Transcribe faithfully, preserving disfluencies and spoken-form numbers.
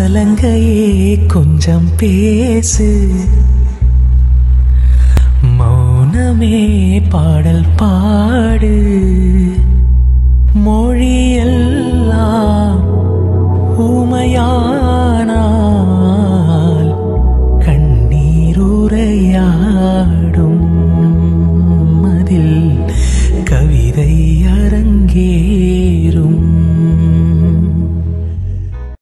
சலங்கையே கொஞ்சம் பேசு, மௌனமே பாடல் பாடு. மொழியெல்லாம் ஊமையா